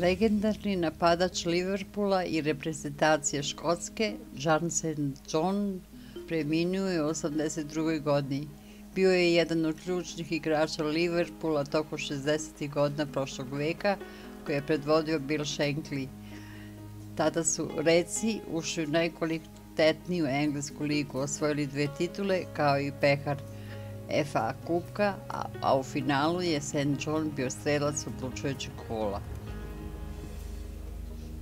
Legendarni napadač Liverpoola i reprezentacije Škotske, Jan St. John, preminuo je u 82. godini. Bio je jedan od ključnih igrača Liverpoola tokom 60. godina prošlog veka, koji je predvodio Bill Shankly. Tada su Redsi ušli u najkvalitetniju englesku ligu, osvojili 2 titule kao i pehar FA Kupka, a u finalu je St. John bio strelac odlučujućeg gola.